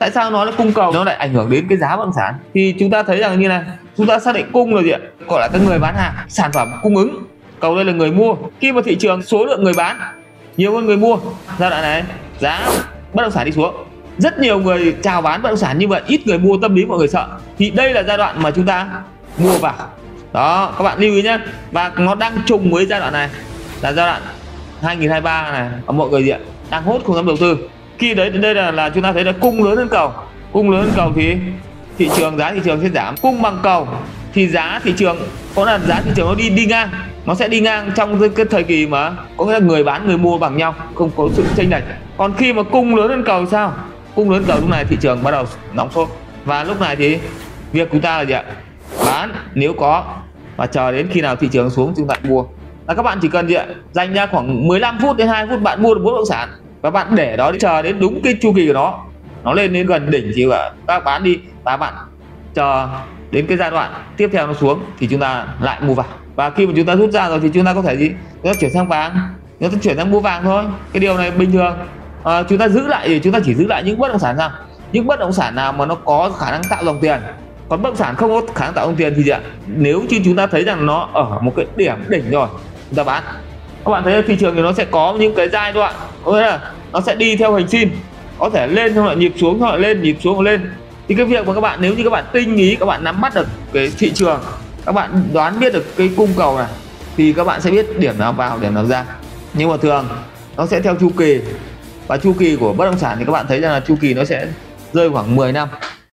Tại sao nó là cung cầu nó lại ảnh hưởng đến cái giá bất động sản? Thì chúng ta thấy rằng như này, chúng ta xác định cung là gì ạ? Gọi là cái người bán hàng, sản phẩm cung ứng, cầu đây là người mua. Khi mà thị trường số lượng người bán nhiều hơn người mua, giai đoạn này giá bất động sản đi xuống, rất nhiều người chào bán bất động sản như vậy, ít người mua, tâm lý mọi người sợ, thì đây là giai đoạn mà chúng ta mua vào. Đó, các bạn lưu ý nhé. Và nó đang trùng với giai đoạn này là giai đoạn 2023 này, mọi người gì ạ? Đang hốt không dám đầu tư. Khi đấy đến đây là chúng ta thấy là cung lớn hơn cầu. Cung lớn hơn cầu thì giá thị trường sẽ giảm. Cung bằng cầu thì giá thị trường có là giá thị trường nó đi ngang, nó sẽ đi ngang trong cái thời kỳ mà có nghĩa là người bán người mua bằng nhau, không có sự chênh lệch. Còn khi mà cung lớn hơn cầu sao? Cung lớn cầu lúc này thị trường bắt đầu nóng sốt, và lúc này thì việc chúng ta là gì ạ? Bán nếu có và chờ đến khi nào thị trường xuống chúng ta mua. Là các bạn chỉ cần gì ạ? Dành ra khoảng 15 phút đến 20 phút bạn mua được bất động sản, và bạn để đó chờ đến đúng cái chu kỳ của nó lên đến gần đỉnh thì các bán đi, và bạn chờ đến cái giai đoạn tiếp theo nó xuống thì chúng ta lại mua vào. Và khi mà chúng ta rút ra rồi thì chúng ta có thể gì? Chúng ta chuyển sang vàng, chúng ta chuyển sang mua vàng thôi. Cái điều này bình thường. Chúng ta giữ lại thì chúng ta chỉ giữ lại những bất động sản nào? Những bất động sản nào mà nó có khả năng tạo dòng tiền. Còn bất động sản không có khả năng tạo dòng tiền thì gì ạ? Nếu như chúng ta thấy rằng nó ở một cái điểm đỉnh rồi, chúng ta bán. Các bạn thấy thị trường thì nó sẽ có những cái giai đoạn, có nghĩa là nó sẽ đi theo hình sin, có thể lên xong lại nhịp xuống, xong lại lên, nhịp xuống lại lên. Thì cái việc mà các bạn, nếu như các bạn tinh ý, các bạn nắm bắt được cái thị trường, các bạn đoán biết được cái cung cầu này, thì các bạn sẽ biết điểm nào vào, điểm nào ra. Nhưng mà thường nó sẽ theo chu kỳ, và chu kỳ của bất động sản thì các bạn thấy rằng là chu kỳ nó sẽ rơi khoảng 10 năm.